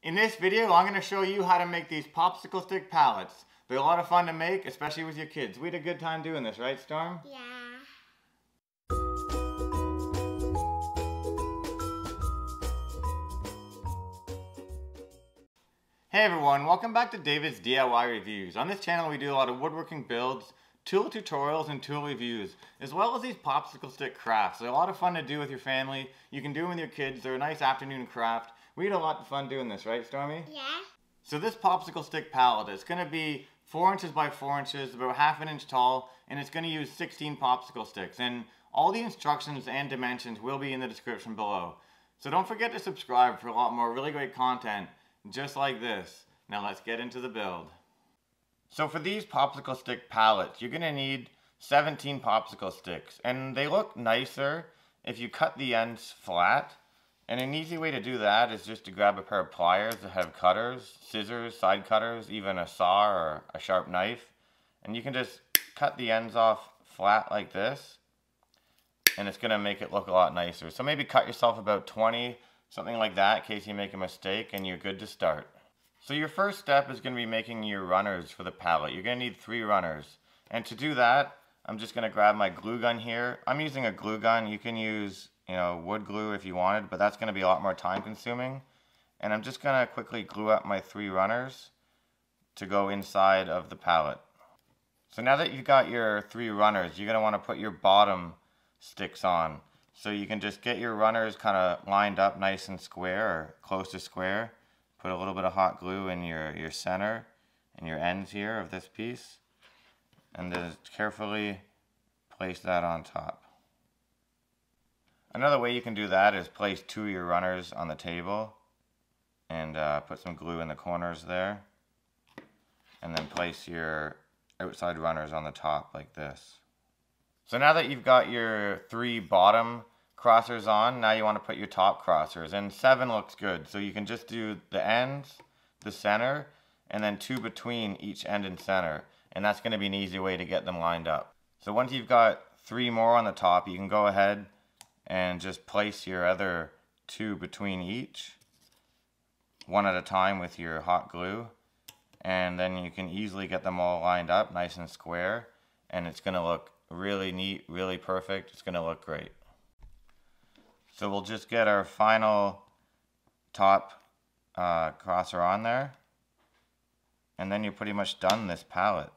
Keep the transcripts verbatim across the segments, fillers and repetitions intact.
In this video, I'm going to show you how to make these popsicle stick pallets. They're a lot of fun to make, especially with your kids. We had a good time doing this, right, Storm? Yeah. Hey everyone, welcome back to David's D I Y Reviews. On this channel we do a lot of woodworking builds, tool tutorials, and tool reviews, as well as these popsicle stick crafts. They're a lot of fun to do with your family. You can do them with your kids. They're a nice afternoon craft. We had a lot of fun doing this, right, Stormy? Yeah. So this popsicle stick pallet is going to be four inches by four inches, about half an inch tall, and it's going to use sixteen popsicle sticks. And all the instructions and dimensions will be in the description below. So don't forget to subscribe for a lot more really great content just like this. Now let's get into the build. So for these popsicle stick pallets, you're going to need seventeen popsicle sticks, and they look nicer if you cut the ends flat. And an easy way to do that is just to grab a pair of pliers that have cutters, scissors, side cutters, even a saw or a sharp knife. And you can just cut the ends off flat like this, and it's going to make it look a lot nicer. So maybe cut yourself about twenty, something like that, in case you make a mistake, and you're good to start. So your first step is going to be making your runners for the pallet. You're going to need three runners. And to do that, I'm just going to grab my glue gun here. I'm using a glue gun. You can use, you know, wood glue if you wanted, but that's going to be a lot more time consuming. And I'm just going to quickly glue up my three runners to go inside of the pallet. So now that you've got your three runners, you're going to want to put your bottom sticks on. So you can just get your runners kind of lined up nice and square, or close to square. Put a little bit of hot glue in your, your center and your ends here of this piece. And just carefully place that on top. Another way you can do that is place two of your runners on the table and uh, put some glue in the corners there. And then place your outside runners on the top like this. So now that you've got your three bottom crossers on, now you want to put your top crossers. And seven looks good. So you can just do the ends, the center, and then two between each end and center. And that's going to be an easy way to get them lined up. So once you've got three more on the top, you can go ahead and just place your other two between each, one at a time with your hot glue. And then you can easily get them all lined up nice and square. And it's going to look really neat, really perfect. It's going to look great. So we'll just get our final top uh, crosser on there. And then you're pretty much done this pallet.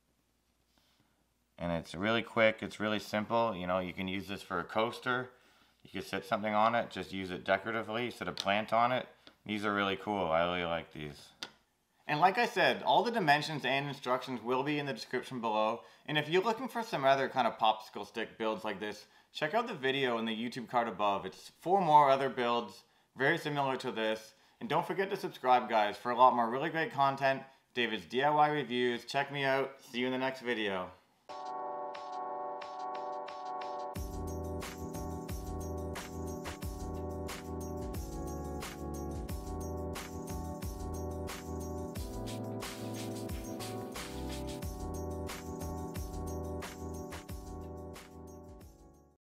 And it's really quick, it's really simple. You know, you can use this for a coaster. You can set something on it, just use it decoratively, set a plant on it. These are really cool, I really like these. And like I said, all the dimensions and instructions will be in the description below. And if you're looking for some other kind of popsicle stick builds like this, check out the video in the YouTube card above. It's four more other builds, very similar to this. And don't forget to subscribe, guys, for a lot more really great content. David's D I Y Reviews. Check me out. See you in the next video.